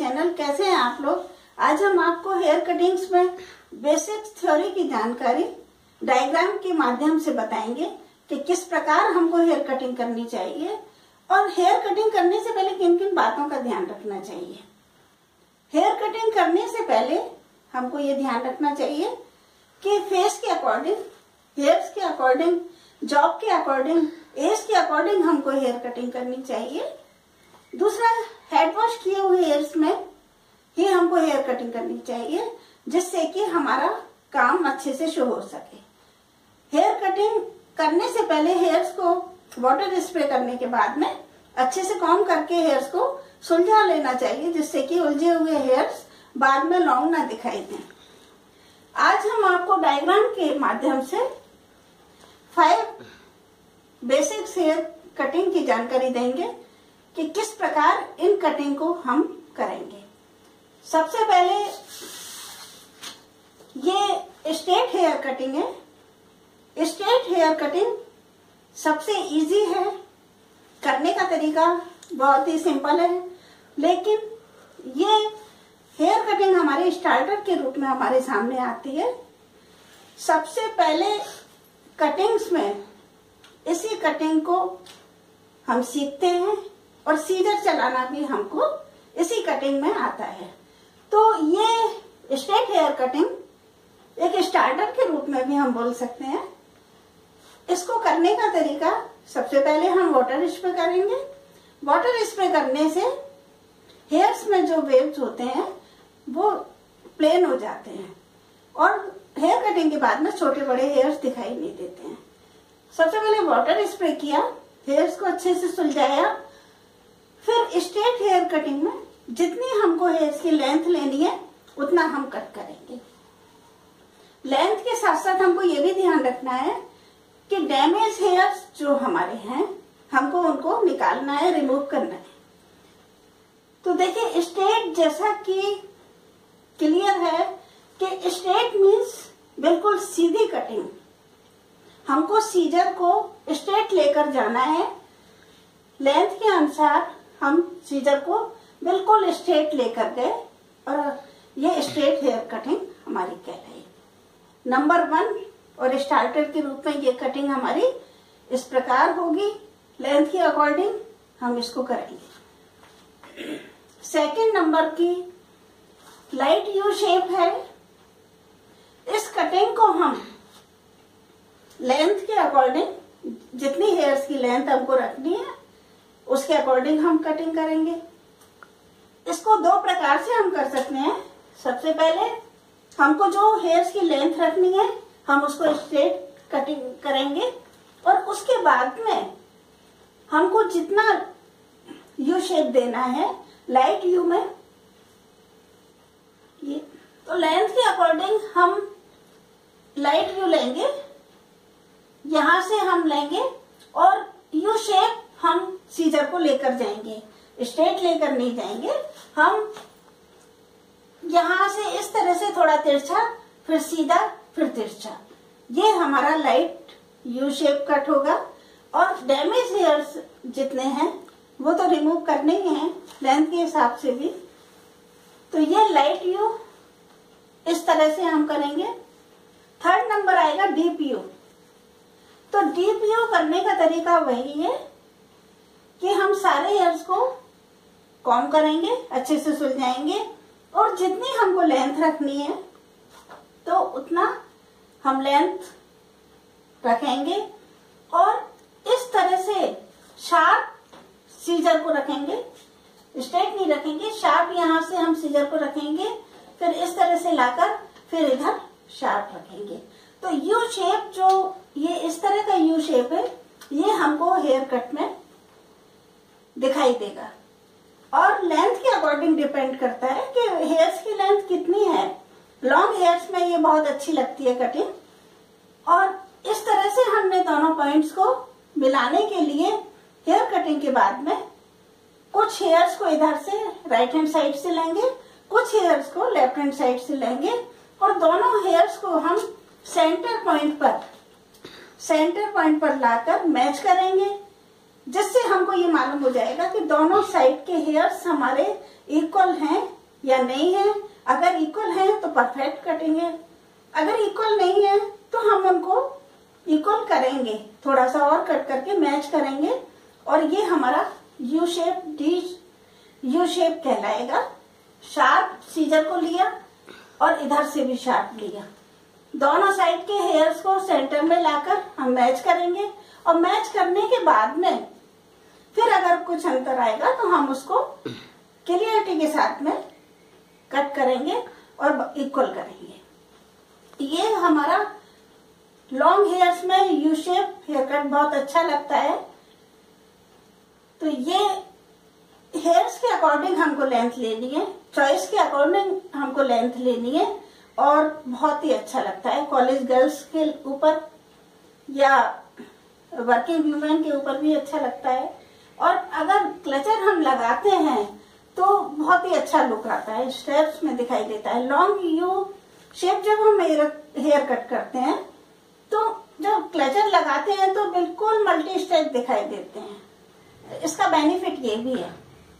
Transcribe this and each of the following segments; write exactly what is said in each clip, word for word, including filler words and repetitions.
Channel. कैसे हैं आप लोग? आज हम आपको हेयर कटिंग्स में बेसिक थ्योरी की जानकारी डायग्राम के माध्यम से बताएंगे कि किस प्रकार हमको हेयर कटिंग करनी चाहिए और हेयर कटिंग करने से पहले किन किन बातों का ध्यान रखना चाहिए। हेयर कटिंग करने से पहले हमको ये ध्यान रखना चाहिए कि फेस के अकॉर्डिंग, हेयर्स के अकॉर्डिंग, जॉब के अकॉर्डिंग, एज के अकॉर्डिंग हमको हेयर कटिंग करनी चाहिए। दूसरा, हेड वॉश किए हुए हेयर्स में ही हमको हेयर कटिंग करनी चाहिए जिससे कि हमारा काम अच्छे से शो हो सके। हेयर कटिंग करने से पहले हेयर्स को वाटर स्प्रे करने के बाद में अच्छे से कॉम्ब करके हेयर्स को सुलझा लेना चाहिए जिससे कि उलझे हुए हेयर्स बाद में लॉन्ग ना दिखाई दें। आज हम आपको डायग्राम के माध्यम से फाइव बेसिक हेयर कटिंग की जानकारी देंगे कि किस प्रकार इन कटिंग को हम करेंगे। सबसे पहले ये स्ट्रेट हेयर कटिंग है। स्ट्रेट हेयर कटिंग सबसे इजी है, करने का तरीका बहुत ही सिंपल है, लेकिन ये हेयर कटिंग हमारे स्टार्टर के रूप में हमारे सामने आती है। सबसे पहले कटिंग्स में इसी कटिंग को हम सीखते हैं और सीजर चलाना भी हमको इसी कटिंग में आता है। तो ये स्ट्रेट हेयर कटिंग एक स्टार्टर के रूप में भी हम बोल सकते हैं। इसको करने का तरीका, सबसे पहले हम वाटर स्प्रे करेंगे। वाटर स्प्रे करने से हेयर्स में जो वेव्स होते हैं वो प्लेन हो जाते हैं और हेयर कटिंग के बाद में छोटे बड़े हेयर्स दिखाई नहीं देते हैं। सबसे पहले वाटर स्प्रे किया, हेयर्स को अच्छे से सुलझाया, फिर स्ट्रेट हेयर कटिंग में जितनी हमको हेयर्स की लेंथ लेनी है उतना हम कट करेंगे। लेंथ के साथ साथ हमको ये भी ध्यान रखना है कि डैमेज हेयर्स जो हमारे हैं हमको उनको निकालना है, रिमूव करना है। तो देखिए, स्ट्रेट जैसा कि क्लियर है कि स्ट्रेट मीन्स बिल्कुल सीधी कटिंग। हमको सीजर को स्ट्रेट लेकर जाना है। लेंथ के अनुसार हम सीजर को बिल्कुल स्ट्रेट लेकर गए और ये स्ट्रेट हेयर कटिंग हमारी कहलाई। नंबर वन और स्टार्टर के रूप में ये कटिंग हमारी इस प्रकार होगी। लेंथ के अकॉर्डिंग हम इसको करेंगे। सेकंड नंबर की लाइट यू शेप है। इस कटिंग को हम लेंथ के अकॉर्डिंग, जितनी हेयर्स की लेंथ हमको रखनी है उसके अकॉर्डिंग हम कटिंग करेंगे। इसको दो प्रकार से हम कर सकते हैं। सबसे पहले हमको जो हेयर्स की लेंथ रखनी है हम उसको स्ट्रेट कटिंग करेंगे और उसके बाद में हमको जितना यू शेप देना है लाइट यू में, ये तो लेंथ के अकॉर्डिंग हम लाइट यू लेंगे, यहां से हम लेंगे और यू शेप हम सीजर को लेकर जाएंगे, स्ट्रेट लेकर नहीं जाएंगे। हम यहां से इस तरह से थोड़ा तिरछा, फिर सीधा, फिर तिरछा, ये हमारा लाइट यू शेप कट होगा। और डैमेज हेयर्स जितने हैं वो तो रिमूव करने ही हैं लेंथ के हिसाब से भी। तो ये लाइट यू इस तरह से हम करेंगे। थर्ड नंबर आएगा डीप यू। तो डीप यू करने का तरीका वही है कि हम सारे हेयर्स को कॉम्ब करेंगे, अच्छे से सुलझाएंगे और जितनी हमको लेंथ रखनी है तो उतना हम लेंथ रखेंगे और इस तरह से शार्प सीजर को रखेंगे, स्ट्रेट नहीं रखेंगे, शार्प यहां से हम सीजर को रखेंगे, फिर इस तरह से लाकर फिर इधर शार्प रखेंगे। तो यू शेप, जो ये इस तरह का यू शेप है, ये हमको हेयर कट में दिखाई देगा और लेंथ के अकॉर्डिंग डिपेंड करता है कि हेयर्स की लेंथ कितनी है। लॉन्ग हेयर्स में ये बहुत अच्छी लगती है कटिंग और इस तरह से हमने दोनों पॉइंट्स को मिलाने के लिए हेयर कटिंग के बाद में कुछ हेयर्स को इधर से राइट हैंड साइड से लेंगे, कुछ हेयर्स को लेफ्ट हैंड साइड से लेंगे और दोनों हेयर्स को हम सेंटर पॉइंट पर सेंटर पॉइंट पर लाकर मैच करेंगे जिससे हमको ये मालूम हो जाएगा कि दोनों साइड के हेयर्स हमारे इक्वल हैं या नहीं है। अगर इक्वल है तो परफेक्ट कटिंग है, अगर इक्वल नहीं है तो हम उनको इक्वल करेंगे, थोड़ा सा और कट करके मैच करेंगे और ये हमारा U shape D U shape कहलाएगा। शार्प सीजर को लिया और इधर से भी शार्प लिया, दोनों साइड के हेयर्स को सेंटर में लाकर हम मैच करेंगे और मैच करने के बाद में फिर अगर कुछ अंतर आएगा तो हम उसको क्लियरिटी के साथ में कट करेंगे और इक्वल करेंगे। ये हमारा लॉन्ग हेयर्स में यू शेप हेयर कट बहुत अच्छा लगता है। तो ये हेयर्स के अकॉर्डिंग हमको लेंथ लेनी है, चॉइस के अकॉर्डिंग हमको लेंथ लेनी है और बहुत ही अच्छा लगता है। कॉलेज गर्ल्स के ऊपर या वर्किंग वुमेन के ऊपर भी अच्छा लगता है और अगर क्लचर हम लगाते हैं तो बहुत ही अच्छा लुक आता है, स्टेप्स में दिखाई देता है। लॉन्ग यू शेप जब हम हेयर हेयर कट करते हैं तो जब क्लचर लगाते हैं तो बिल्कुल मल्टी स्टेप दिखाई देते हैं। इसका बेनिफिट ये भी है।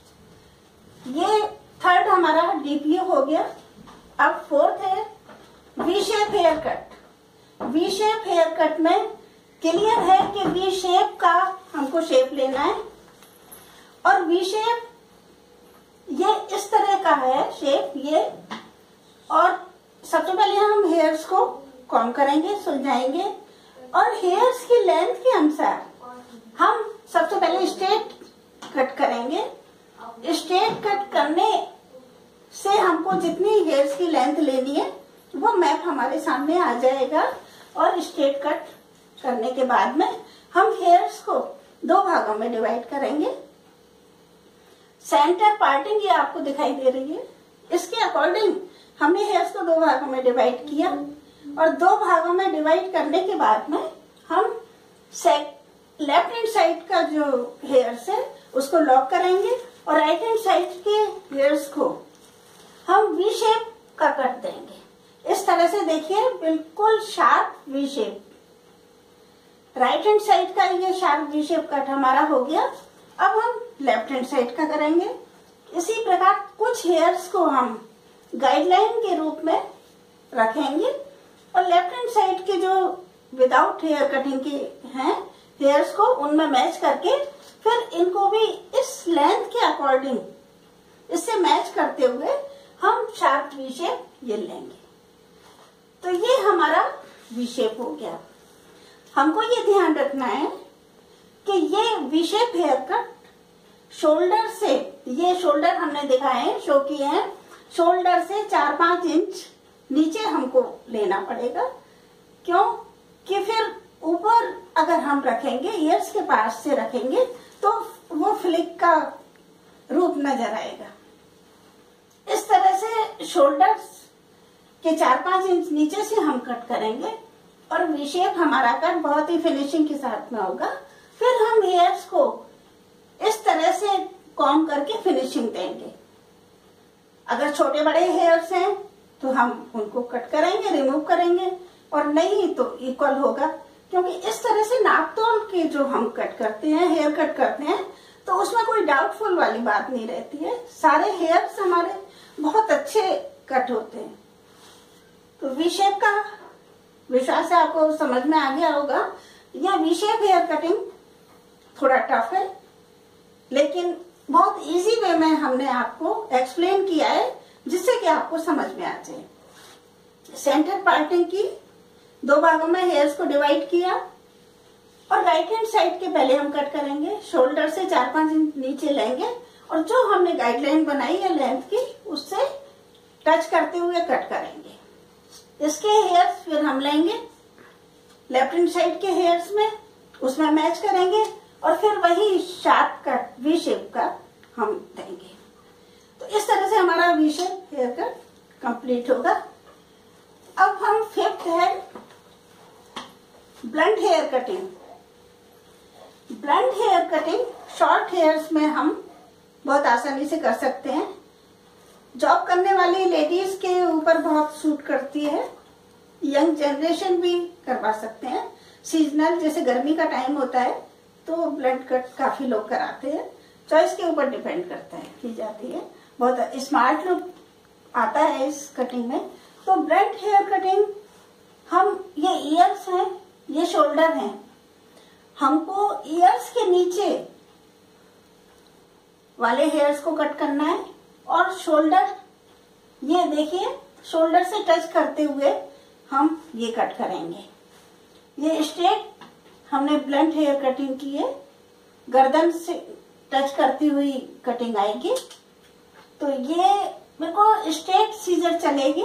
ये थर्ड हमारा डीपीओ हो गया। अब फोर्थ है V shape hair cut. V shape hair cut में क्लियर है कि वी शेप का हमको शेप लेना है और वी शेप ये इस तरह का है शेप ये। और सबसे पहले हम हेयर्स को कॉम्ब करेंगे, सुलझाएंगे और हेयर्स की लेंथ के अनुसार हम सबसे पहले स्ट्रेट कट करेंगे। स्ट्रेट कट करने से हमको जितनी हेयर्स की लेंथ लेनी है वो मैप हमारे सामने आ जाएगा और स्ट्रेट कट करने के बाद में हम हेयर्स को दो भागों में डिवाइड करेंगे। सेंटर पार्टिंग ये आपको दिखाई दे रही है, इसके अकॉर्डिंग हमने हेयर्स को दो भागों में डिवाइड किया और दो भागों में डिवाइड करने के बाद में हम लेफ्ट हैंड साइड का जो हेयर्स है उसको लॉक करेंगे और राइट हैंड साइड के हेयर्स को हम वी शेप का कट देंगे। इस तरह से देखिए बिल्कुल sharp V shape. Right hand side का ये शार्प वी शेप कट हमारा हो गया। अब हम लेफ्ट हैंड साइड का करेंगे। इसी प्रकार कुछ हेयर्स को हम गाइडलाइन के रूप में रखेंगे और लेफ्ट हैंड साइड के जो विदाउट हेयर कटिंग के हैं हेयर्स को उनमें मैच करके फिर इनको भी इस लेंथ के अकॉर्डिंग इससे मैच करते हुए हम शार्प वी शेप ये लेंगे। तो ये हमारा वी शेप हो गया। हमको ये ध्यान रखना है कि ये V shape hair cut shoulder से, ये शोल्डर हमने दिखाए हैं, शो किए हैं, शोल्डर से चार पांच इंच नीचे हमको लेना पड़ेगा। क्यों कि फिर ऊपर अगर हम रखेंगे ईयर्स के पास से रखेंगे तो वो फ्लिक का रूप नजर आएगा। इस तरह से शोल्डर के चार पांच इंच नीचे से हम कट करेंगे और वी शेप हमारा कट बहुत ही फिनिशिंग के साथ में होगा। फिर हम हेयर्स को इस तरह से कॉम्ब करके फिनिशिंग देंगे। अगर छोटे बड़े हेयर्स हैं तो हम उनको कट करेंगे, रिमूव करेंगे और नहीं तो इक्वल होगा, क्योंकि इस तरह से नाप तोल के जो हम कट करते हैं, हेयर कट करते हैं, तो उसमें कोई डाउटफुल वाली बात नहीं रहती है। सारे हेयर्स हमारे बहुत अच्छे कट होते हैं। तो वी शेप का विश्वास से आपको समझ में आ गया होगा। यह वी शेप हेयर कटिंग थोड़ा टफ है, लेकिन बहुत इजी वे में हमने आपको एक्सप्लेन किया है जिससे कि आपको समझ में आ जाए। सेंटर पार्टिंग की दो भागों में हेयर्स को डिवाइड किया और राइट हैंड साइड के पहले हम कट करेंगे, शोल्डर से चार पांच इंच नीचे लेंगे और जो हमने गाइडलाइन बनाई है लेंथ की उससे टच करते हुए कट करेंगे। इसके हेयर्स फिर हम लेंगे लेफ्ट हैंड साइड के हेयर्स में, उसमें मैच करेंगे और फिर वही शार्प कट वी शेप का हम देंगे। तो इस तरह से हमारा V shape hair cut complete होगा। अब हम फिफ्थ है blunt hair cutting. Blunt hair cutting short hairs में हम बहुत आसानी से कर सकते हैं। जॉब करने वाली लेडीज के ऊपर बहुत सूट करती है, यंग जनरेशन भी करवा सकते हैं। सीजनल जैसे गर्मी का टाइम होता है तो ब्लंट कट काफी लोग कराते हैं, चॉइस के ऊपर डिपेंड करता है, की जाती है। बहुत स्मार्ट लुक आता है इस कटिंग में। तो ब्लंट हेयर कटिंग, हम ये ईयर्स हैं, ये शोल्डर हैं, हमको ईयर्स के नीचे वाले हेयर्स को कट करना है और शोल्डर, ये देखिए शोल्डर से टच करते हुए हम ये कट करेंगे। ये स्ट्रेट हमने ब्लंट हेयर कटिंग की है, गर्दन से टच करती हुई कटिंग आएगी। तो ये मेरे को स्ट्रेट सीजर चलेगी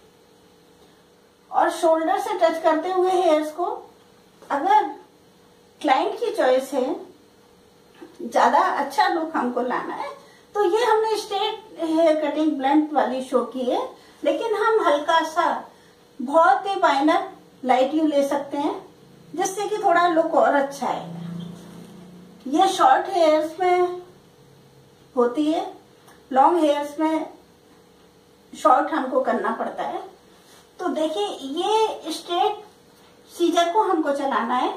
और शोल्डर से टच करते हुए हेयर्स को, अगर क्लाइंट की चॉइस है, ज्यादा अच्छा लुक हमको लाना है, तो ये हमने स्ट्रेट हेयर कटिंग ब्लंट वाली शो की है। लेकिन हम हल्का सा बहुत ही माइनर लाइट यू ले सकते हैं, जिससे कि थोड़ा लुक और अच्छा आएगा। ये शॉर्ट हेयर्स में होती है, लॉन्ग हेयर्स में शॉर्ट हमको करना पड़ता है। तो देखिए ये स्ट्रेट सीजर को हमको चलाना है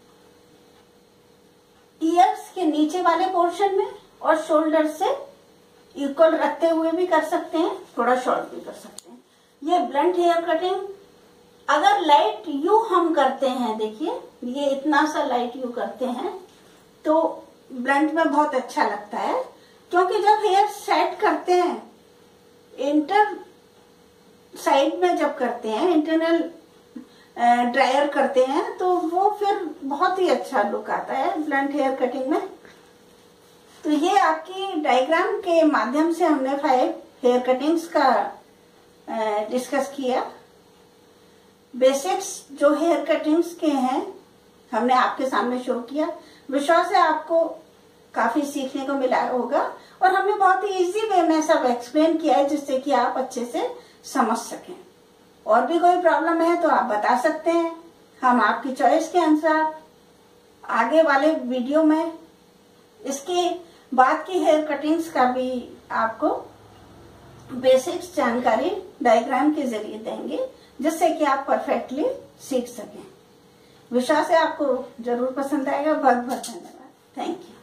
ईयर्स के नीचे वाले पोर्शन में, और शोल्डर से इक्वल रखते हुए भी कर सकते हैं, थोड़ा शॉर्ट भी कर सकते हैं। ये ब्लंट हेयर कटिंग अगर लाइट यू हम करते हैं, देखिए ये इतना सा लाइट यू करते हैं तो ब्लंट में बहुत अच्छा लगता है, क्योंकि जब हेयर सेट करते हैं इंटर साइड में, जब करते हैं इंटरनल ड्रायर करते हैं, तो वो फिर बहुत ही अच्छा लुक आता है ब्लंट हेयर कटिंग में। तो ये आपकी डायग्राम के माध्यम से हमने फाइव हेयर कटिंग्स का डिस्कस किया। बेसिक्स जो हेयर कटिंग्स के हैं हमने आपके सामने शो किया। विश्वास है आपको काफी सीखने को मिला होगा, और हमने बहुत ही इजी वे में सब एक्सप्लेन किया है, जिससे कि आप अच्छे से समझ सकें। और भी कोई प्रॉब्लम है तो आप बता सकते हैं, हम आपकी चॉइस के अनुसार आगे वाले वीडियो में इसके बाद की हेयर कटिंग्स का भी आपको बेसिक्स जानकारी डायग्राम के जरिए देंगे, जिससे कि आप परफेक्टली सीख सकें। विश्वास है आपको जरूर पसंद आएगा। बहुत बहुत धन्यवाद। Thank you.